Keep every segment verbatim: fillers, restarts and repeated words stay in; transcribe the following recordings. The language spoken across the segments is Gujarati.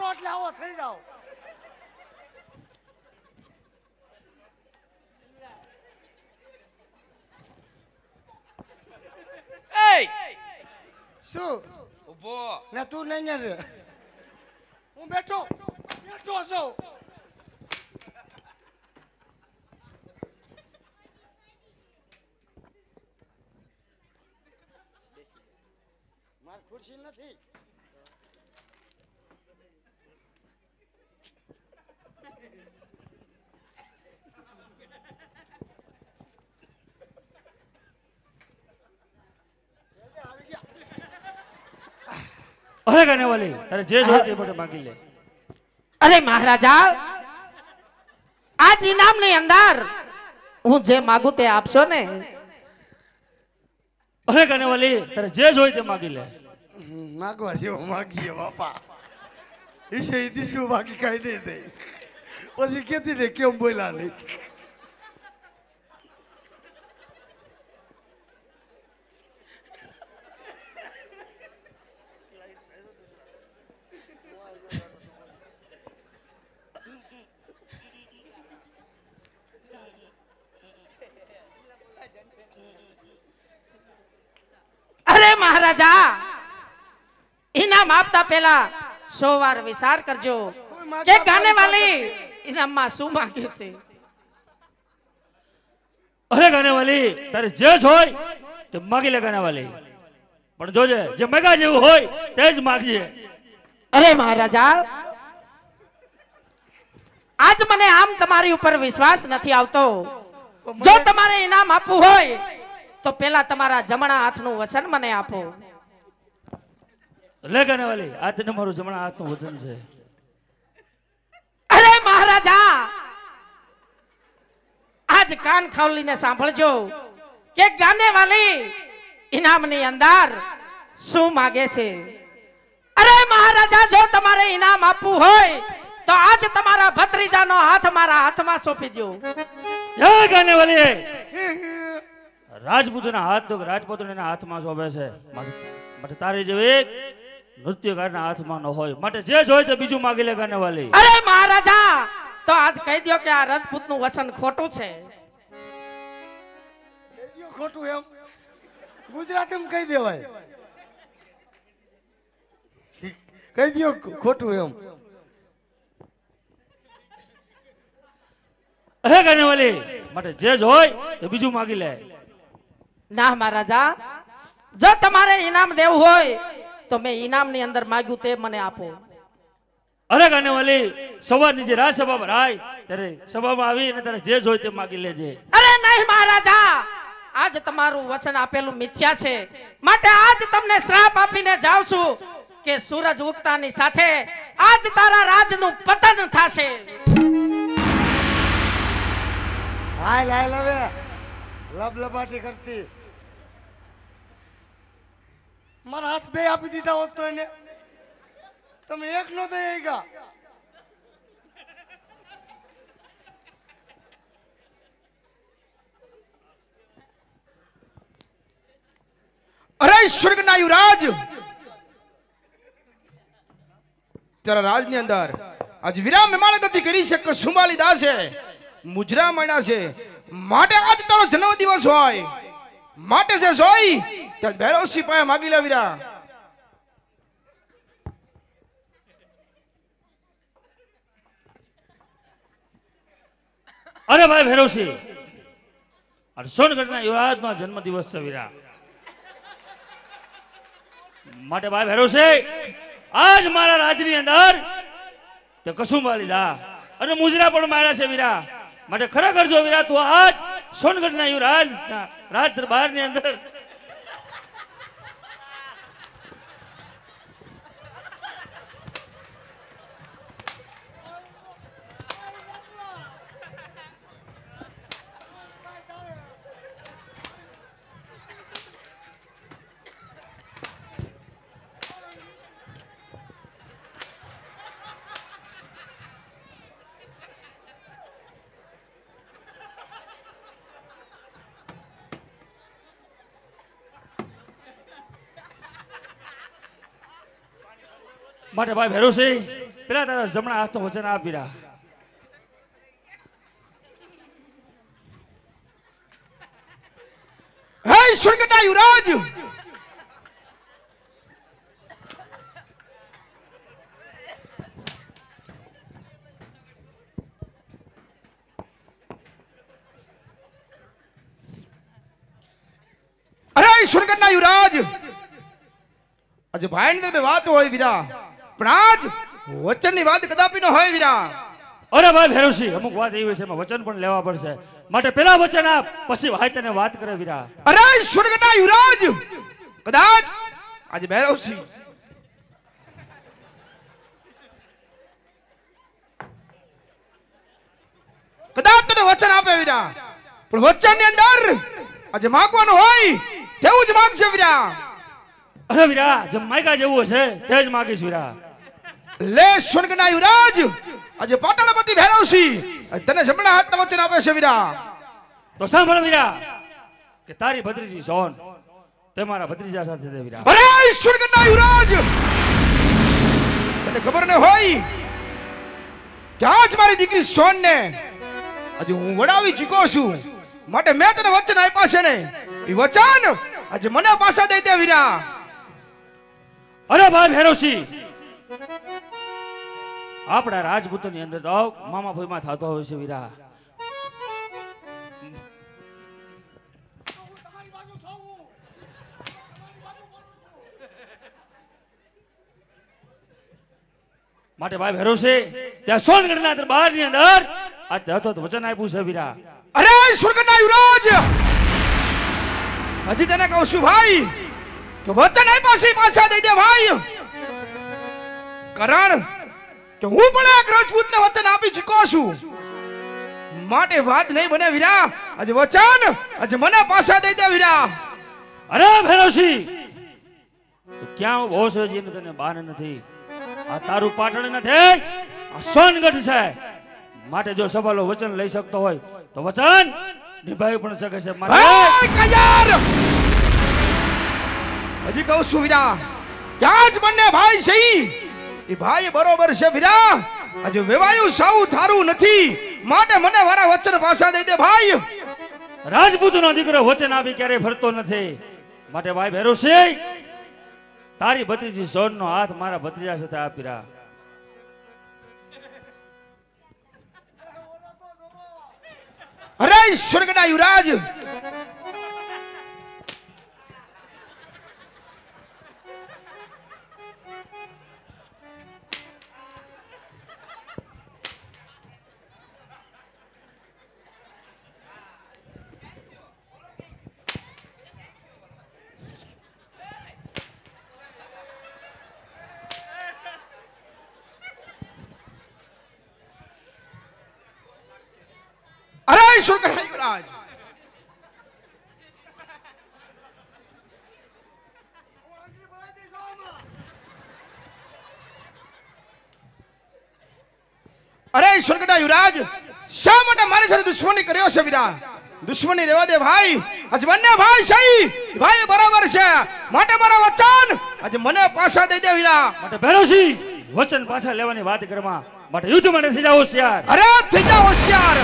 કરો એટલે આવો થઈ જાવ. એ શું ઉભો ને તું નહીં ને રે. હું બેઠો બેઠો છું. માર ખુરશી નથી. અરે ગાને વાલી તારે જે જોઈએ તે બધું માંગી લે. અરે મહારાજા આજ ઇનામ ની અંદર હું જે માંગુ તે આપશો ને. અરે ગાને વાલી તારે જે જોઈએ તે માંગી લે. માગવા જેવો માગજે બાપા. ઈશે ઈદી શું બાકી કઈ નહીં થઈ. પછી કેતી ને કેમ બોલ્યા નહીં. અરે મહારાજા ઇનામ આપતા પહેલા સો વાર વિચાર કરજો કે ગાને વાલી ઇનામમાં શું માંગે છે. અરે ગાને વાલી તારે જે જોઈ તે માંગી લે ગાને વાલી. પણ જોજે જે મગા જેવું હોય તે જ માંગજે. અરે મહારાજા આજ મને આમ તમારી ઉપર વિશ્વાસ નથી આવતો. જો તમારે ઇનામ આપવું હોય તો પેલા તમારા જમણા હાથનું વચન મને આપો. લે ગાને વાલી આ તને મારું જમણા હાથનું વચન છે. અરે મહારાજા આજ કાન ખોલીને સાંભળજો કે ગાને વાલી ઇનામની અંદર શું માંગે છે. અરે મહારાજા જો તમારે ઇનામ આપવું હોય તો આજ તમારા ભત્રીજાનો હાથ મારા હાથમાં સોંપી દો. જય ગાને વાલી રાજપૂતના હાથ તો રાજપૂતના હાથમાં શોભે છે. માટે તારી જેવી નૃત્યકારના હાથમાં ન હોય. માટે જે જોઈ તે બીજું માંગી લે ગાને વાલી. અરે મહારાજા તો આજ કહી દો કે આ રાજપૂતનું વચન ખોટું છે. ખોટું એમ ગુજરાતીમાં કહી દેવાય. કહી દો ખોટું એમ. અરે ગાને વાલી માટે જે જોઈ તે બીજું માંગી લે. ના મહારાજા જો તમારે ઇનામ દેવું હોય તો મેં ઇનામની અંદર માંગ્યું તે મને આપો. અરે ગાને વાલી સવારની જે રાજસભા ભરાય ત્યારે સભામાં આવી અને તારે જે જોઈ તે માંગી લેજે. અરે નહીં મહારાજા આજ તમારું વચન આપેલું મિથ્યા છે. માટે આજ તમને શ્રાપ આપીને જાઉં છું કે સૂરજ ઉગતાની સાથે આજ તારા રાજનું પતન થશે. હાલ હાલ હવે લબલબાટી કરતી. મારા હાથ બે આપી દીધા હોત તો એને તમે એક નો દઈ ગયા. અરે સ્વર્ગના યુવરાજ તારા રાજની અંદર આજ વિરામ મેમાળ ગતિ કરી છે. કસુમાલી દાસે મુજરા મળ્યા છે. માટે આજ તારો જન્મ દિવસ હોય માટે છે જોઈ તો ભૈરવસિંહ પાસે માગી લે વીરા. અરે ભાઈ ભૈરવસિંહ અને સોનગઢના યુવરાજનો જન્મ દિવસ છે વીરા. માટે ભાઈ ભૈરવસિંહ આજ મારા રાજની અંદર તે કસુંબાલી દા અને મુજરા પણ માર્યા છે વીરા. માટે ખરેખર જો વીરા તું આજ સોનગઢના યુવરાજ રાજ દરબારની અંદર માટે ભાઈ ભૈરવસિંહ પેલા તારા જમણા હાથનું વચન આપ વીરા. હે સ્વર્ગના યુવરાજ, અરે સ્વર્ગના યુવરાજ, આજે ભાઈ ની વાત હોય વીરા, પણ આજ વચન ની વાત કદાપી ન હોય વીરા. અરે ભાઈ ભેરુસિંહ, અમુક વાત એવી છે એમાં વચન પણ લેવા પડશે, માટે પેલા વચન આપ, પછી ભાઈ તને વાત કરે વીરા. અરે સ્વર્ગના યુવરાજ, કદાચ આજે ભૈરવસિંહ કદાચ તને વચન આપે વીરા, પણ વચન ની અંદર આજે માંગવાનું હોય તેવું જ માંગશે વીરા. અરે વીરા, જેમ માયકા જેવું હશે તે જ માગીશ વીરા. લે સ્વર્ગના યુવરાજ, આજે પાટણપતિ ભૈરવસિંહ તને જમણા હાથના વચન આપે છે વીરા. તો સાંભળ વીરા, કે તારી ભત્રીજી સોન તે મારા ભત્રીજા સાથે દે વીરા. અરે સ્વર્ગના યુવરાજ, તને ખબર ન હોય કે આજ મારી દીકરી સોન ને આજે હું વડાવી ચૂક્યો છું, માટે મેં તને વચન આપ્યા છે ને એ વચન આજે મને પાછા દઈ દે વીરા. અરે ભાઈ ભેરુસિંહ, આપણા રાજપૂતોની અંદર તો મામા ભોયમાં થતો હોય છે વીરા. માટે ભાઈ ભેરુસિંહ, ત્યાં સોનગઢના દરબારની અંદર આ હતો તો વચન આપ્યું છે વીરા. અરે સ્વર્ગના યુવરાજ, હજી તને કહું છું ભાઈ કે વચન આપ્યા છે પાછા દઈ દે ભાઈ. કારણ કે હું પણ એક રાજપૂતને વચન આપી ચૂક્યો છું, માટે વાત નહીં બને વીરા. આજે વચન આજે મને પાછા દઈ દે વીરા. અરે ભેરુસિંહ, તું ક્યાં ઉભો છે જેને તને બાન નથી? આ તારું પાટણ નથી, આ સોનગઢ છે. માટે જો સવાલો વચન લઈ શકતો હોય તો વચન નિભાવી પણ શકે છે. માટે એ કયાર, હજી કહું છું વીરા, ક્યાં જ બંને ભાઈ છે એ ભાઈ બરોબર છે વીરા. આજે વેવાયું સાવ થારું નથી, માટે મને મારા વચન પાછા દઈ દે ભાઈ. રાજપૂતનો દીકરો વચન આપી ક્યારે ફરતો નથી. માટે ભાઈ ભેરુસિંહ, તારી ભત્રીજી સોનનો હાથ મારા ભત્રીજા સાથે આપીરા. અરે સ્વર્ગના યુવરાજ, અરે સ્વર્ગના યુવરાજ, અરે સ્વર્ગના યુવરાજ, શા માટે મારી સાથે દુશ્મની કર્યો છે વીરા? દુશ્મની રહેવા દે ભાઈ. આજે બંને ભાઈ છે, ભાઈ બરાબર છે, માટે મારા વચન આજે મને પાછા દઈ દે વીરા. માટે ભેરુસિંહ, વચન પાછા લેવાની વાત કરવા માટે યુદ્ધ માટે થઈ જાવ હોશિયાર. અરે થઈ જા હોશિયાર.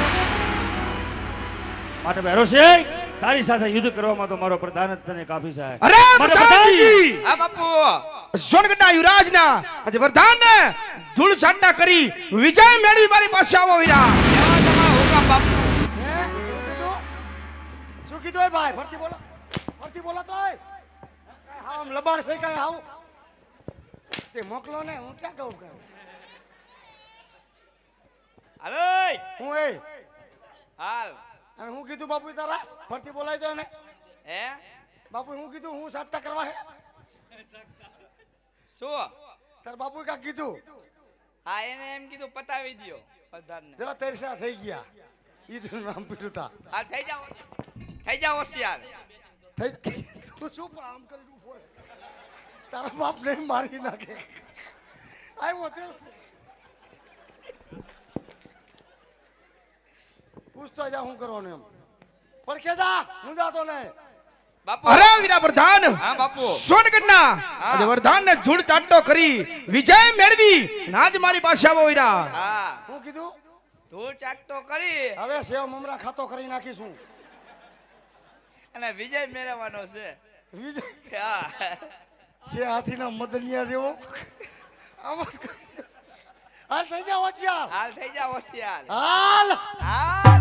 માટે ભેરુસિંહ, તારી સાથે યુદ્ધ કરવામાં તો મારો પ્રધાન જ તને કાફી છે. અરે માટે પ્રધાનજી, હા બાપુ, સોનગઢના યુવરાજના આજે વરદાનને ધૂળ ચાંટા કરી વિજય મેળવી મારી પાસે આવો વીરા. એવા તમારા હુકમ બાપુ. હે શું કીધું? શું કીધું એ ભાઈ? ફરતી બોલો, ફરતી બોલો તો એ. કાંઈ હાવ આમ લબાડ છે કાંઈ હાવ? તે મોકલો ને, હું ક્યાં કહું કહું હાલો હું એ હાલ અને હું કીધું બાપુ તારા? ફરતી બોલાય દો ને હે બાપુ. હું કીધું હું સાટતા કરવા હે શું? તાર બાપુ કાંઈક કીધું? હા એને એમ કીધું પતાવી દ્યો પ્રધાનને. જો તેરસા થઈ ગયા, ઈદનું નામ પીઠું તા હાલ થઈ જાઓ, થઈ જાઓ હોશિયાર. થઈ તું શું પણ આમ કરી ઊભો રહે. તારા બાપ ને મારી નાખે. આવ્યો તે પૂછતો જા શું કરવાનું એમ. પણ કેદા હું જાતો ને બાપુ અરે વીરા પ્રધાન હા બાપુ સોનગઢના આજે વરદાનને ધૂળ ચાટો કરી વિજય મેળવી નાજ મારી પાસે આવો વીરા. હા હું કીધું ધૂળ ચાટતો કરી હવે સેવ મમરા ખાતો કરી નાખીશું. અને વિજય મેળવવાનો છે. વિજય હા છે હાથીના મદનિયા દેવો. આમ જ કરી. હાલ થઈ જાવ હોશિયાર. હાલ થઈ જા હોશિયાર. હાલ હાલ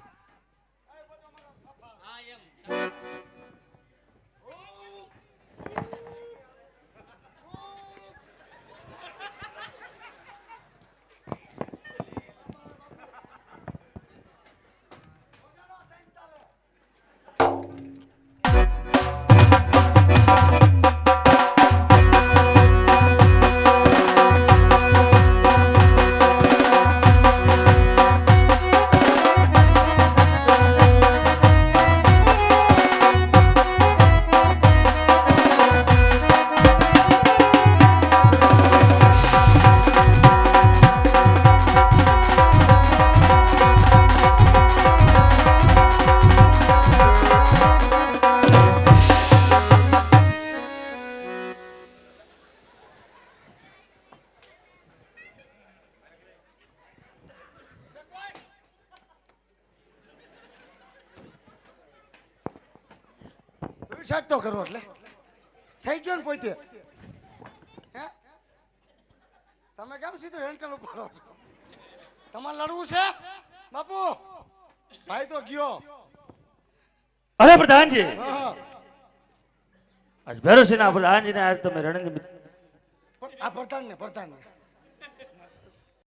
સેટ તો કરો એટલે થઈ ગયો ને પોતે. હે તમે કેમ સીધું હેન્ડલ ઉપાડો છો? તમારે લડવું છે બાપુ? ભાઈ તો ગયો. અરે પ્રધાનજી હા આજ ભેરો છે ના પ્રધાનજી ને આજ તમે રણની પણ આ પ્રધાન ને પ્રધાન ને